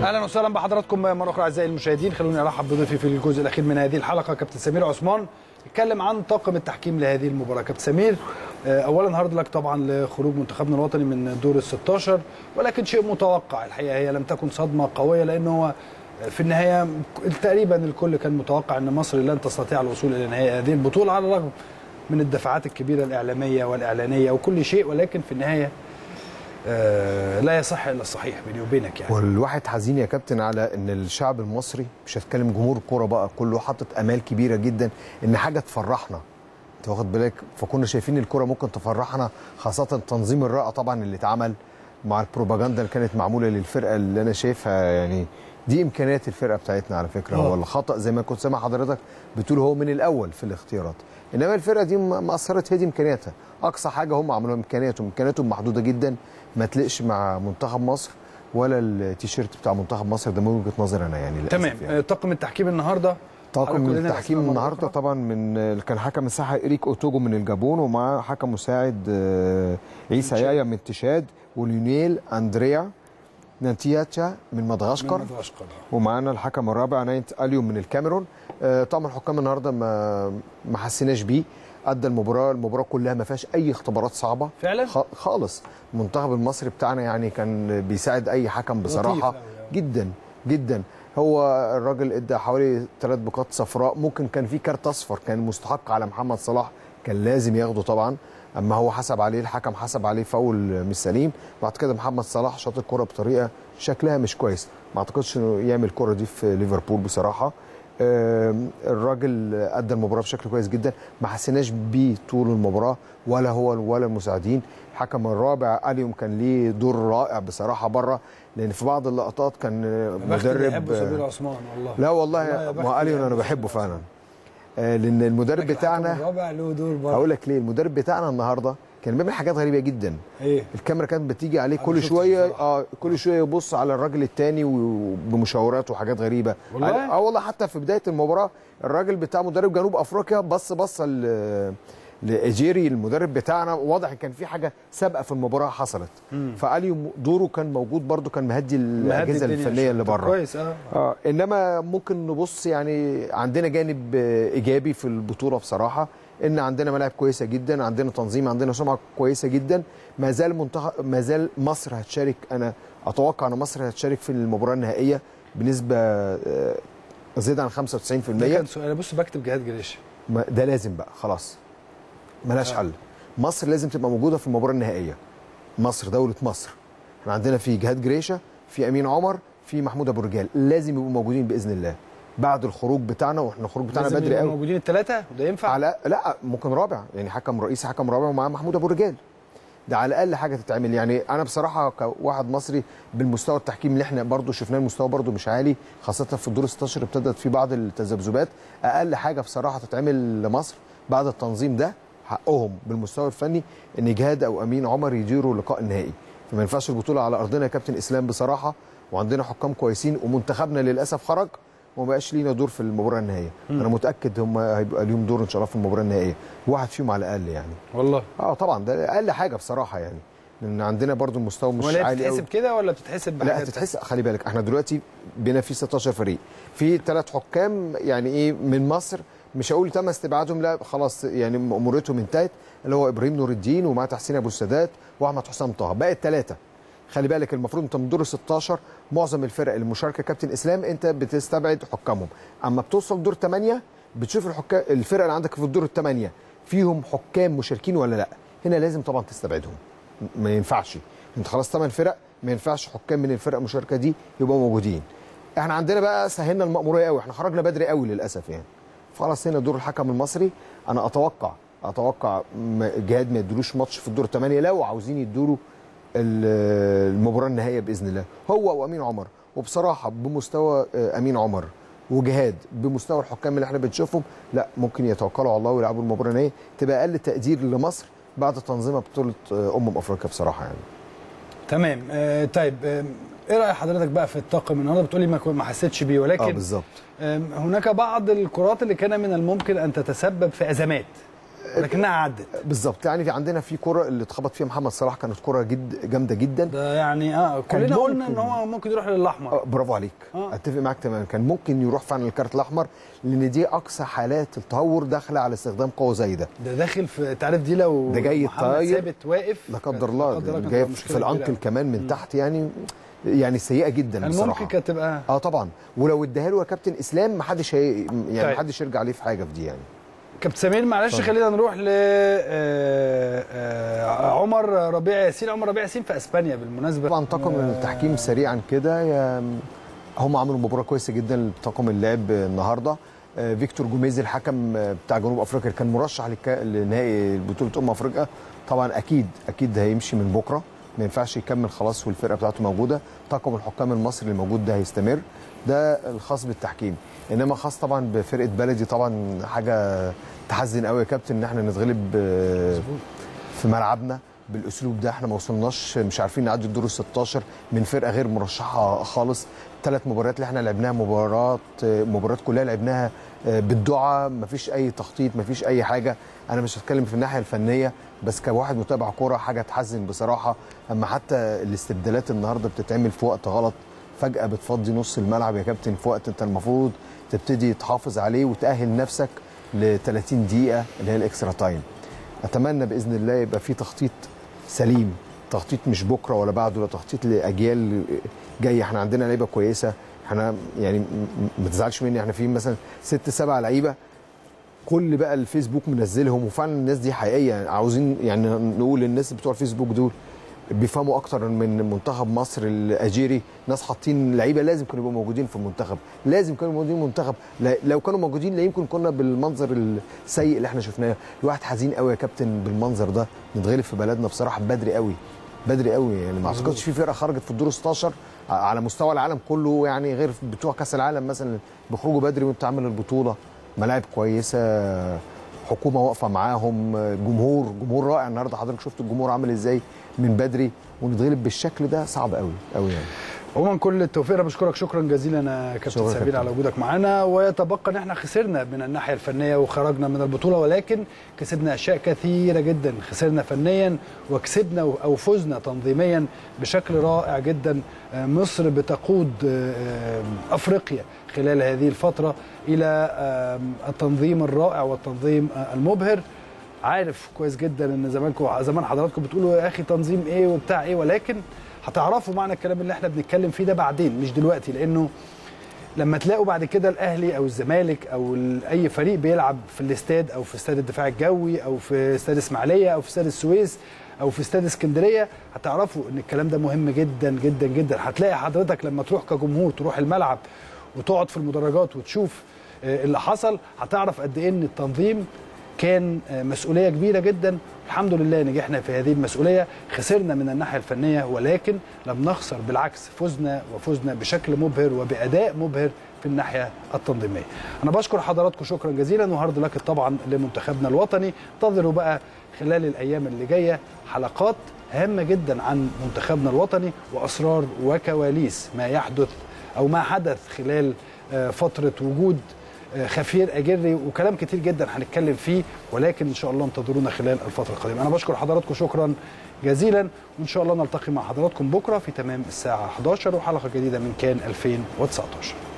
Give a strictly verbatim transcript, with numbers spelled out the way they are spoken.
اهلا وسهلا بحضراتكم مره اخرى اعزائي المشاهدين. خلوني ارحب بضيفي في الجزء الاخير من هذه الحلقه كابتن سمير عثمان، نتكلم عن طاقم التحكيم لهذه المباراه. كابتن سمير، اولا هارد لك طبعا لخروج منتخبنا الوطني من دور ال ستاشر، ولكن شيء متوقع الحقيقه، هي لم تكن صدمه قويه لانه هو في النهايه تقريبا الكل كان متوقع ان مصر لن تستطيع الوصول الى نهائي هذه البطوله على الرغم من الدفعات الكبيره الاعلاميه والاعلانيه وكل شيء، ولكن في النهايه آه لا يصح الا الصحيح بيني وبينك يعني. والواحد حزين يا كابتن على ان الشعب المصري، مش هتكلم جمهور الكوره بقى، كله حاطط امال كبيره جدا ان حاجه تفرحنا، انت واخد بالك؟ فكنا شايفين الكوره ممكن تفرحنا، خاصه التنظيم الرائع طبعا اللي اتعمل مع البروباغندا اللي كانت معموله للفرقه اللي انا شايفها، يعني دي امكانيات الفرقه بتاعتنا على فكره. هو الخطا زي ما كنت سامع حضرتك بتقول هو من الاول في الاختيارات، انما الفرقه دي ما اثرت، هي دي امكانياتها، اقصى حاجه هم عملوها امكانياتهم، امكانياتهم محدوده جدا، ما تلقش مع منتخب مصر ولا التيشيرت بتاع منتخب مصر ده من وجهه نظري انا يعني. تمام. يعني. طاقم التحكيم النهارده، طاقم التحكيم النهارده طبعا من كان حكم الساحه إريك أوتوجو من الجابون، ومع حكم مساعد عيسى يايا من تشاد، وليونيل اندريا نانتياتشا من مدغشقر، ومعانا الحكم الرابع ناينت اليوم من الكاميرون. طبعا الحكام النهارده ما ما حسيناش بيه، ادى المباراه المباراه كلها ما فيهاش اي اختبارات صعبه فعلا خالص. المنتخب المصري بتاعنا يعني كان بيساعد اي حكم بصراحه جدا جدا. هو الراجل ادى حوالي ثلاث بقاط صفراء، ممكن كان في كارت اصفر كان مستحق على محمد صلاح، كان لازم ياخده طبعا، اما هو حسب عليه الحكم حسب عليه فاول مش سليم. بعد كده محمد صلاح شاط الكره بطريقه شكلها مش كويس، ما اعتقدش انه يعمل الكره دي في ليفربول بصراحه. الراجل ادى المباراه بشكل كويس جدا، ما حسيناش بيه طول المباراه ولا هو ولا المساعدين. الحكم الرابع اليوم كان ليه دور رائع بصراحه بره، لان في بعض اللقطات كان مدرب بحبه سمير عثمان والله. لا والله ما اليوم انا بحبه فعلا، لان المدرب بتاعنا الرابع له دور بره. هقول لك ليه. المدرب بتاعنا النهارده كان بيعمل حاجات غريبه جدا. ايه؟ الكاميرا كانت بتيجي عليه كل شويه، اه كل شويه يبص على الراجل الثاني وبمشاورات وحاجات غريبه والله. اه والله حتى في بدايه المباراه الراجل بتاع مدرب جنوب افريقيا بص بص لاجيري المدرب بتاعنا، واضح كان في حاجه سابقه في المباراه حصلت. فاليو دوره كان موجود برده، كان مهدي الاجهزه الفنيه اللي بره كويس. اه اه انما ممكن نبص يعني عندنا جانب ايجابي في البطوله بصراحه، ان عندنا ملاعب كويسه جدا، عندنا تنظيم، عندنا سمعه كويسه جدا. ما زال منتخب ما زال مصر هتشارك، انا اتوقع ان مصر هتشارك في المباراه النهائيه بنسبه زياده عن خمسة وتسعين بالمية. ده كان سؤال، بص بكتب جهاد جريشه، ده لازم بقى خلاص ملهاش حل. مصر لازم تبقى موجوده في المباراه النهائيه. مصر دوله مصر، احنا عندنا في جهاد جريشه، في امين عمر، في محمود ابو رجال، لازم يبقوا موجودين باذن الله بعد الخروج بتاعنا، واحنا الخروج بتاعنا بدري قوي. موجودين الثلاثه وده ينفع؟ على لا ممكن رابع، يعني حكم رئيسي حكم رابع ومعاه محمود ابو رجال، ده على الاقل حاجه تتعمل. يعني انا بصراحه كواحد مصري بالمستوى التحكيم اللي احنا برضو شفناه المستوى برضو مش عالي، خاصه في الدور ستاشر ابتدت في بعض التذبذبات. اقل حاجه بصراحه تتعمل لمصر بعد التنظيم ده، حقهم بالمستوى الفني ان جهاد او امين عمر يديروا لقاء النهائي. فما ينفعش البطوله على ارضنا يا كابتن اسلام بصراحه، وعندنا حكام كويسين، ومنتخبنا للاسف خرج وما بقاش لينا دور في المباراه النهائيه. انا متاكد هم هيبقى ليهم دور ان شاء الله في المباراه النهائيه، واحد فيهم على الاقل يعني. والله اه طبعا ده اقل حاجه بصراحه يعني، لان عندنا برضو المستوى مش عالي قوي. ولا بتتحسب كده ولا بتتحسب بحاجات؟ لا تتحسب، خلي بالك احنا دلوقتي بينا في ستاشر فريق، في ثلاث حكام يعني ايه من مصر، مش هقول تم استبعادهم، لا خلاص يعني امورتهم انتهت، اللي هو ابراهيم نور الدين ومع تحسين ابو السادات واحمد حسام طه، بقى الثلاثه. خلي بالك المفروض انت من دور ستاشر معظم الفرق المشاركه كابتن اسلام انت بتستبعد حكامهم، اما بتوصل دور ثمانية بتشوف الحكام الفرقه اللي عندك في الدور الثمانية فيهم حكام مشاركين ولا لا، هنا لازم طبعا تستبعدهم، ما ينفعش انت خلاص ثمان فرق ما ينفعش حكام من الفرق المشاركه دي يبقوا موجودين. احنا عندنا بقى سهلنا المأموريه قوي، احنا خرجنا بدري قوي للاسف يعني. خلاص هنا دور الحكم المصري، انا اتوقع اتوقع جهاد ما يدلوش ماتش في الدور الثمانية لو عاوزين يدوا المباراه النهائيه باذن الله، هو وامين عمر. وبصراحه بمستوى امين عمر وجهاد بمستوى الحكام اللي احنا بنشوفهم، لا ممكن يتوكلوا على الله ويلعبوا المباراه النهائيه، تبقى اقل تقدير لمصر بعد تنظيمها بطوله امم افريقيا بصراحه يعني. تمام. آه طيب آه ايه راي حضرتك بقى في الطاقم النهارده؟ بتقولي ما ما حسيتش بيه، ولكن اه بالظبط آه هناك بعض الكرات اللي كان من الممكن ان تتسبب في ازمات. لكنها عدت بالظبط. يعني في عندنا في كره اللي اتخبط فيها محمد صلاح كانت كره جد جامده جدا. ده يعني اه كلنا قلنا ان هو ممكن يروح للاحمر. آه برافو عليك. آه. اتفق معاك تماما، كان ممكن يروح فعلا الكارت الاحمر، لان دي اقصى حالات التهور داخله على استخدام قوه زي ده. ده داخل في تعرف دي لو ده جاي طاير ثابت واقف لا قدر الله، جاي في الانكل كمان من م. تحت، يعني يعني سيئه جدا بصراحه. ممكن كانت تبقى اه طبعا، ولو اداها له يا كابتن اسلام ما حدش هي... يعني ما حدش يرجع عليه في حاجه في دي. يعني كابتن سمير معلش طبعا. خلينا نروح ل عمر ربيع ياسين. عمر ربيع ياسين في اسبانيا بالمناسبه. طبعا طاقم التحكيم سريعا كده، هم عملوا مباراه كويسه جدا طاقم اللعب النهارده. فيكتور جوميز الحكم بتاع جنوب افريقيا كان مرشح لنهائي بطوله امم افريقيا، طبعا اكيد اكيد هيمشي من بكره، ما ينفعش يكمل خلاص والفرقه بتاعته موجوده. طاقم الحكام المصري الموجود ده هيستمر، ده الخاص بالتحكيم. انما خاص طبعا بفرقه بلدي، طبعا حاجه تحزن قوي يا كابتن ان احنا نتغلب في ملعبنا بالاسلوب ده. احنا ما وصلناش، مش عارفين نعدي الدور ال ستاشر من فرقه غير مرشحه خالص. ثلاث مباريات اللي احنا لعبناها مباراه مباريات كلها لعبناها بالدعاء، ما فيش اي تخطيط، ما فيش اي حاجه. انا مش هتكلم في الناحيه الفنيه بس كواحد متابع كوره حاجه تحزن بصراحه. اما حتى الاستبدالات النهارده بتتعمل في وقت غلط، فجاه بتفضي نص الملعب يا كابتن في وقت انت المفروض تبتدي تحافظ عليه وتاهل نفسك ل ثلاثين دقيقه اللي هي الاكسترا تايم. اتمنى باذن الله يبقى في تخطيط سليم، تخطيط مش بكره ولا بعده، لا تخطيط لاجيال جايه. احنا عندنا لعيبه كويسه، احنا يعني ما تزعلش مني، احنا في مثلا ست سبع لعيبه كل بقى الفيسبوك منزلهم، وفعلا الناس دي حقيقيه. عاوزين يعني نقول للناس بتوع الفيسبوك دول بيفهموا اكتر من منتخب مصر الاجيري، ناس حاطين لعيبه لازم كانوا يبقوا موجودين في المنتخب، لازم كانوا موجودين في المنتخب. لو كانوا موجودين لا يمكن كنا بالمنظر السيء اللي احنا شفناه. الواحد حزين قوي يا كابتن بالمنظر ده، نتغلب في بلدنا بصراحه بدري قوي بدري قوي. يعني ما اعتقدش في فرقه خرجت في الدور ستاشر على مستوى العالم كله، يعني غير بتوع كاس العالم مثلا بيخرجوا بدري وانت عامل البطوله. ملاعب كويسه، حكومه واقفه معاهم، جمهور جمهور رائع. النهارده حضرتك شفت الجمهور عامل ازاي من بدري، ونتغلب بالشكل ده صعب قوي قوي يعني. عموما كل التوفيق، انا بشكرك شكرا جزيلا يا كابتن سمير على وجودك معانا. ويتبقى ان احنا خسرنا من الناحيه الفنيه وخرجنا من البطوله، ولكن كسبنا اشياء كثيره جدا. خسرنا فنيا وكسبنا او فزنا تنظيميا بشكل رائع جدا. مصر بتقود افريقيا خلال هذه الفتره الى التنظيم الرائع والتنظيم المبهر. عارف كويس جدا ان زمانكم زمان حضراتكم بتقولوا يا اخي تنظيم ايه وبتاع ايه، ولكن هتعرفوا معنى الكلام اللي احنا بنتكلم فيه ده بعدين مش دلوقتي. لانه لما تلاقوا بعد كده الاهلي او الزمالك او اي فريق بيلعب في الاستاد او في استاد الدفاع الجوي او في استاد اسماعيليه او في استاد السويس او في استاد اسكندريه، هتعرفوا ان الكلام ده مهم جدا جدا جدا. هتلاقي حضرتك لما تروح كجمهور تروح الملعب وتقعد في المدرجات وتشوف اللي حصل، هتعرف قد ايه ان التنظيم كان مسؤوليه كبيره جدا. الحمد لله نجحنا في هذه المسؤوليه. خسرنا من الناحيه الفنيه ولكن لم نخسر، بالعكس فزنا وفزنا بشكل مبهر وباداء مبهر في الناحيه التنظيميه. انا بشكر حضراتكم شكرا جزيلا، وهارد لك طبعا لمنتخبنا الوطني. انتظروا بقى خلال الايام اللي جايه حلقات هامه جدا عن منتخبنا الوطني واسرار وكواليس ما يحدث او ما حدث خلال فتره وجود خفير أجري، وكلام كتير جدا هنتكلم فيه، ولكن ان شاء الله انتظرونا خلال الفتره القادمه. انا بشكر حضراتكم شكرا جزيلا، وان شاء الله نلتقي مع حضراتكم بكره في تمام الساعه حداشر وحلقه جديده من كان ألفين وتسعتاشر.